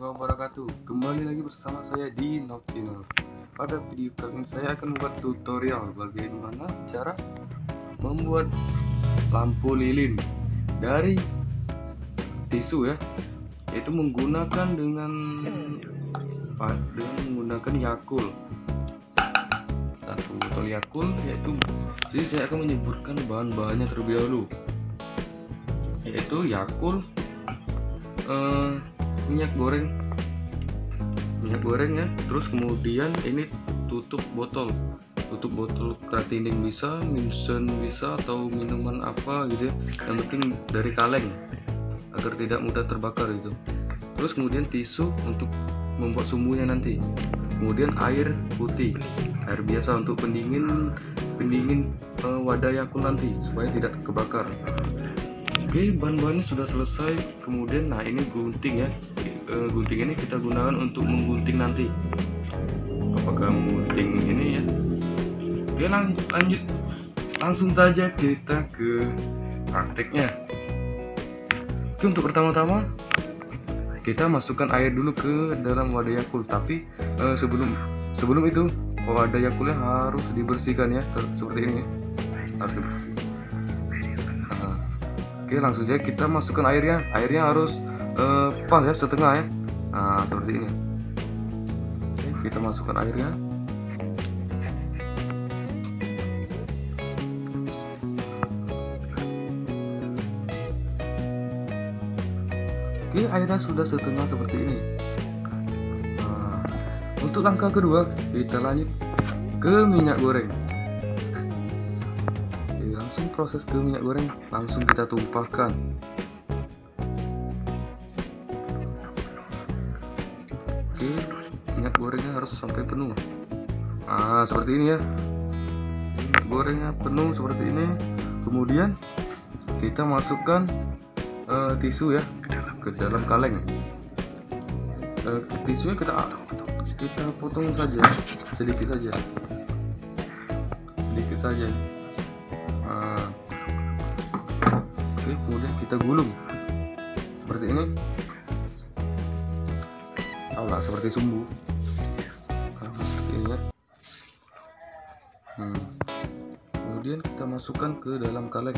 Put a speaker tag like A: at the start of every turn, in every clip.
A: wabarakatuh. Kembali lagi bersama saya di Nok Channel. Pada video kali ini saya akan membuat tutorial bagaimana cara membuat lampu lilin dari tisu ya, yaitu menggunakan menggunakan Yakult. Satu botol Yakult, jadi saya akan menyebutkan bahan-bahannya terlebih dahulu, yaitu Yakult, minyak goreng ya, terus kemudian ini tutup botol Kratinning bisa, Minsen bisa, atau minuman apa gitu ya, yang penting dari kaleng agar tidak mudah terbakar itu. Terus kemudian tisu untuk membuat sumbunya nanti, kemudian air putih, air biasa untuk pendingin wadah Yakult nanti supaya tidak kebakar. Oke, bahan-bahannya sudah selesai. Kemudian nah ini gunting ya, gunting ini kita gunakan untuk menggunting nanti. Apakah menggunting ini ya? Oke, lanjut langsung saja kita ke prakteknya. Oke, untuk pertama-tama kita masukkan air dulu ke dalam wadah Yakult, tapi sebelum itu wadah Yakultnya harus dibersihkan ya, seperti ini ya. Harus dibersihkan. Oke, langsung saja kita masukkan airnya harus pas ya, setengah ya. Nah, seperti ini. Oke, kita masukkan airnya. Oke, airnya sudah setengah seperti ini. Nah, untuk langkah kedua kita lanjut ke minyak goreng. Langsung proses ke minyak goreng, langsung kita tumpahkan. Oke, minyak gorengnya harus sampai penuh. Nah, seperti ini ya. Minyak gorengnya penuh seperti ini. Kemudian kita masukkan tisu ya ke dalam kaleng. Tisunya kita potong saja, sedikit saja. Oke, kemudian kita gulung seperti ini. Seperti sumbu. Seperti ini ya. Kemudian kita masukkan ke dalam kaleng.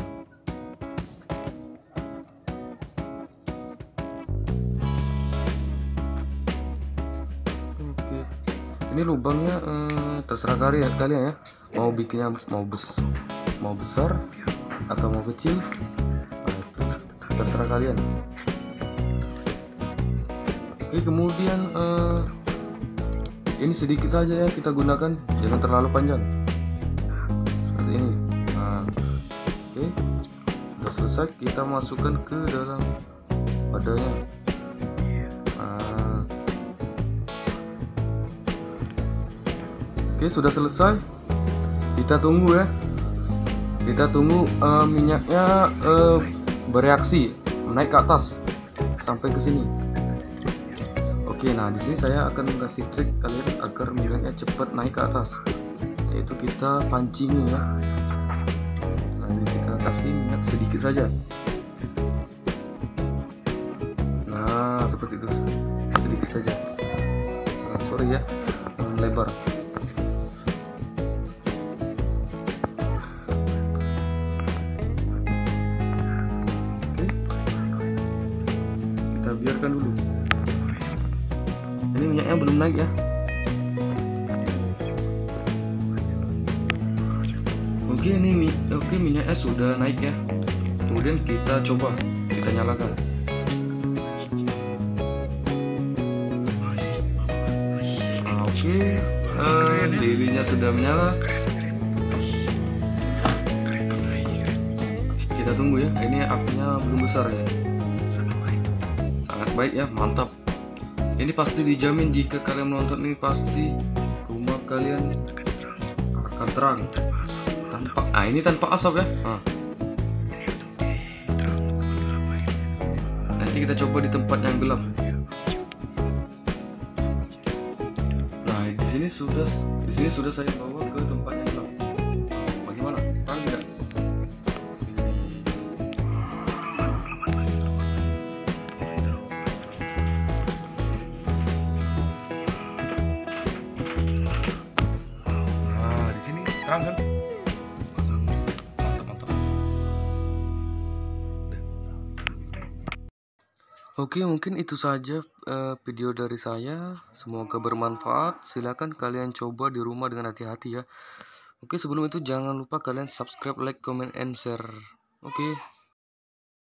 A: Oke, ini lubangnya terserah kalian ya, mau bikinnya mau besar atau mau kecil, terserah kalian. Oke, kemudian ini sedikit saja ya kita gunakan, jangan terlalu panjang seperti ini. Nah, oke, sudah selesai, kita masukkan ke dalam wadahnya. Oke, sudah selesai, kita tunggu ya. Minyaknya bereaksi naik ke atas sampai ke sini. Oke, nah di sini saya akan kasih trik kalian agar minyaknya cepat naik ke atas, yaitu kita pancing ya. Nah, ini kita kasih minyak sedikit saja. Nah, seperti itu, sedikit saja. Sorry ya, lebar. Biarkan dulu. Ini minyaknya belum naik ya. Oke, minyaknya sudah naik ya. Kemudian kita coba, kita nyalakan. Oke, lilinnya sudah menyala. Kita tunggu ya. Ini apinya belum besar ya. Baik ya, mantap. Ini pasti dijamin jika kalian menonton ini, pasti rumah kalian akan terang ini tanpa asap ya. Nanti kita coba di tempat yang gelap. Nah, di sini sudah saya bawa ke tempat yang gelap. Bagaimana? Terang tidak?
B: terang kan. Mantap.
A: Oke, mungkin itu saja video dari saya. Semoga bermanfaat. Silakan kalian coba di rumah dengan hati-hati ya. Oke, sebelum itu jangan lupa kalian subscribe, like, comment, and share. Oke.